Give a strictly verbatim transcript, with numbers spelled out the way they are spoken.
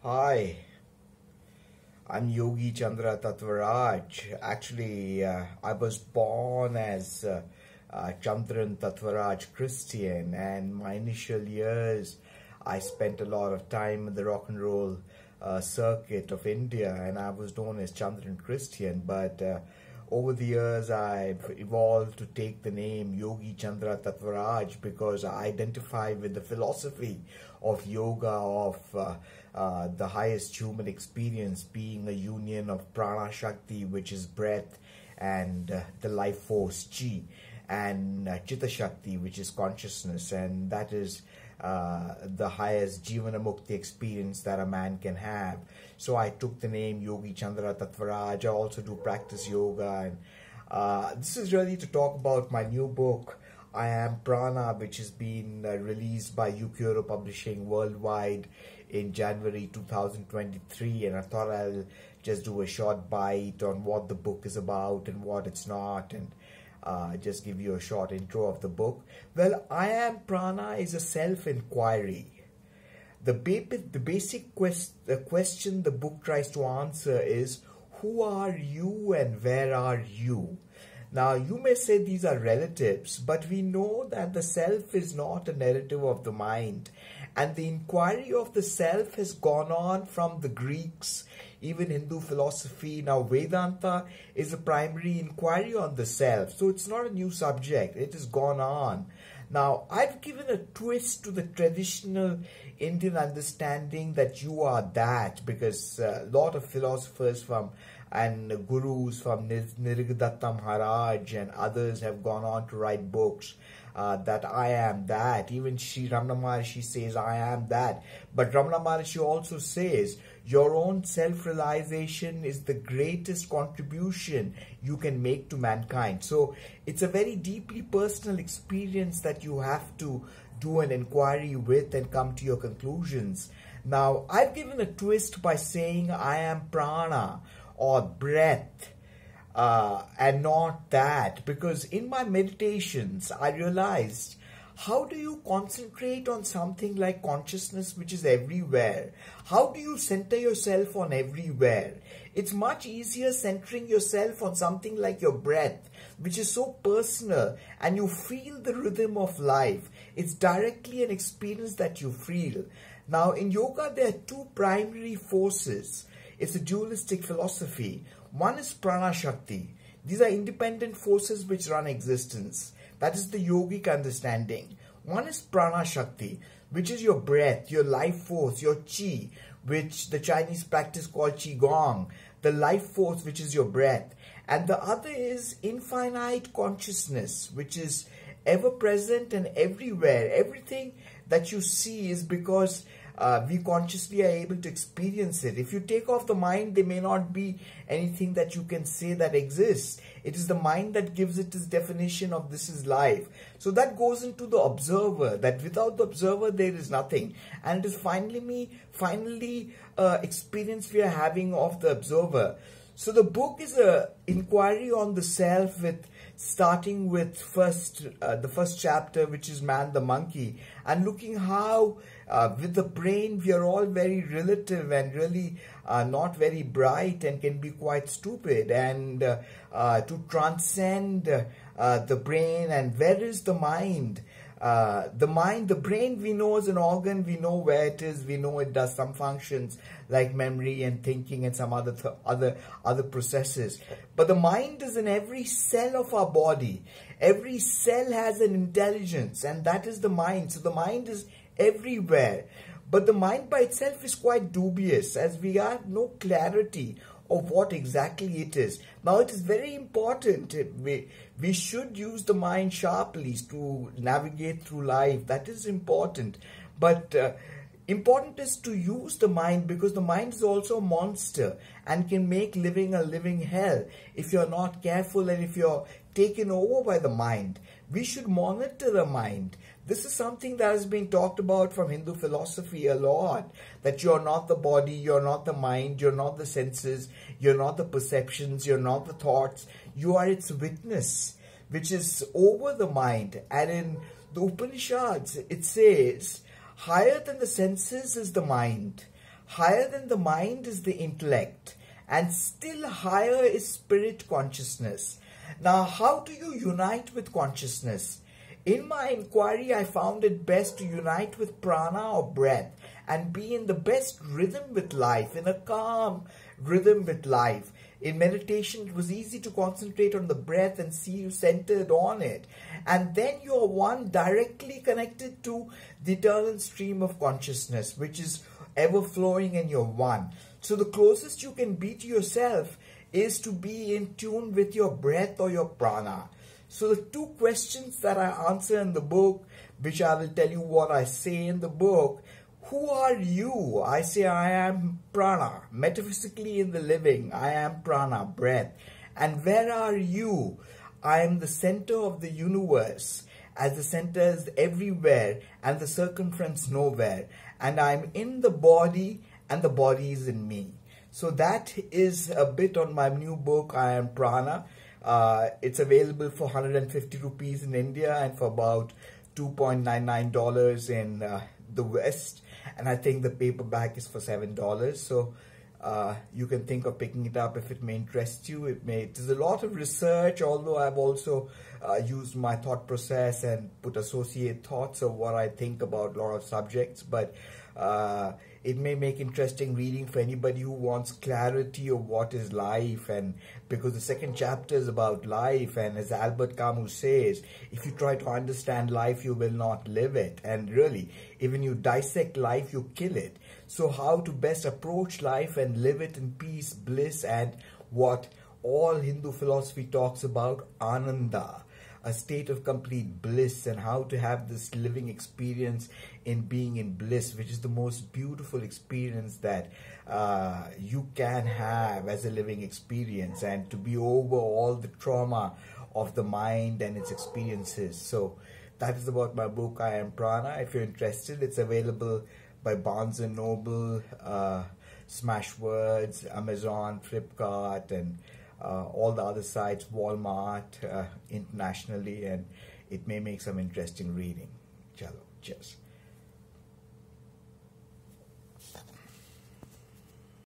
Hi, I'm Yogie Chandra Tatvaraj. Actually, uh, I was born as uh, uh, Chandran Tatvaraj Christian, and my initial years I spent a lot of time in the rock and roll uh, circuit of India, and I was known as Chandran Christian. But uh, over the years, I've evolved to take the name Yogie Chandra Tatvaraj because I identify with the philosophy of yoga, of uh, uh, the highest human experience being a union of prana shakti, which is breath, and uh, the life force chi, and uh, chitta shakti, which is consciousness, and that is uh, the highest jivana mukti experience that a man can have. So I took the name Yogie Chandra Tatvaraj. I also do practice yoga, and uh, this is really to talk about my new book, I Am Prana, which has been uh, released by Ukuro Publishing worldwide in January two thousand twenty-three, and I thought I'll just do a short bite on what the book is about and what it's not, and uh, just give you a short intro of the book. Well, I Am Prana is a self-inquiry. The, ba the basic quest the question the book tries to answer is, who are you and where are you? Now, you may say these are relatives, but we know that the self is not a narrative of the mind. And the inquiry of the self has gone on from the Greeks, even Hindu philosophy. Now, Vedanta is a primary inquiry on the self. So it's not a new subject. It has gone on. Now, I've given a twist to the traditional Indian understanding that you are that, because a lot of philosophers from and gurus from Nirigadatta Maharaj and others have gone on to write books uh, that I am that. Even Sri Ramana Maharshi says I am that. But Ramana Maharshi also says your own self-realization is the greatest contribution you can make to mankind. So it's a very deeply personal experience that you have to do an inquiry with and come to your conclusions. Now, I've given a twist by saying I am prana, or breath, uh, and not that, because in my meditations I realized, how do you concentrate on something like consciousness, which is everywhere? How do you center yourself on everywhere? It's much easier centering yourself on something like your breath, which is so personal, and you feel the rhythm of life. It's directly an experience that you feel. Now, in yoga, there are two primary forces. It's a dualistic philosophy. One is prana shakti. These are independent forces which run existence. That is the yogic understanding. One is prana shakti, which is your breath, your life force, your chi, which the Chinese practice called qigong, the life force, which is your breath. And the other is infinite consciousness, which is ever present and everywhere. Everything that you see is because Uh, we consciously are able to experience it. If you take off the mind, there may not be anything that you can say that exists. It is the mind that gives it its definition of this is life. So that goes into the observer, that without the observer, there is nothing. And it is finally me, finally uh, experience we are having of the observer. So the book is a inquiry on the self, with starting with first uh, the first chapter, which is Man the Monkey, and looking how uh, with the brain we are all very relative and really uh, not very bright and can be quite stupid, and uh, uh, to transcend uh, the brain, and where is the mind? Uh, the mind, the brain we know is an organ, we know where it is, we know it does some functions like memory and thinking and some other th other other processes. But the mind is in every cell of our body. Every cell has an intelligence, and that is the mind. So the mind is everywhere. But the mind by itself is quite dubious, as we have no clarity of what exactly it is. Now, it is very important. We, we should use the mind sharply to navigate through life. That is important. But uh, important is to use the mind, because the mind is also a monster and can make living a living hell if you're not careful and if you're taken over by the mind. We should monitor the mind. This is something that has been talked about from Hindu philosophy a lot, that you're not the body, you're not the mind, you're not the senses, you're not the perceptions, you're not the thoughts, you are its witness, which is over the mind. And in the Upanishads, it says, higher than the senses is the mind. Higher than the mind is the intellect, and still higher is spirit consciousness. Now, how do you unite with consciousness? In my inquiry, I found it best to unite with prana or breath and be in the best rhythm with life, in a calm rhythm with life. In meditation, it was easy to concentrate on the breath and see you centered on it. And then you are one directly connected to the eternal stream of consciousness, which is ever flowing, and you're one. So the closest you can be to yourself is to be in tune with your breath or your prana. So the two questions that I answer in the book, which I will tell you what I say in the book. Who are you? I say I am prana, metaphysically in the living. I am prana, breath. And where are you? I am the center of the universe, as the center is everywhere and the circumference nowhere. And I'm in the body and the body is in me. So that is a bit on my new book, I Am Prana. Uh, it's available for one hundred fifty rupees in India and for about two point nine nine dollars in uh, the West. And I think the paperback is for seven dollars. So uh, you can think of picking it up if it may interest you. It may. There's a lot of research, although I've also uh, used my thought process and put associate thoughts of what I think about a lot of subjects. But uh, it may make interesting reading for anybody who wants clarity of what is life, and because the second chapter is about life, and as Albert Camus says, if you try to understand life, you will not live it. And really, even you dissect life, you kill it. So how to best approach life and live it in peace, bliss, and what all Hindu philosophy talks about, ananda, a state of complete bliss, and how to have this living experience in being in bliss, which is the most beautiful experience that uh, you can have as a living experience, and to be over all the trauma of the mind and its experiences. So that is about my book, I Am Prana. If you're interested, it's available by Barnes and Noble, uh, Smashwords, Amazon, Flipkart, and Uh, all the other sites, Walmart, uh, internationally, and it may make some interesting reading. Chalo, cheers.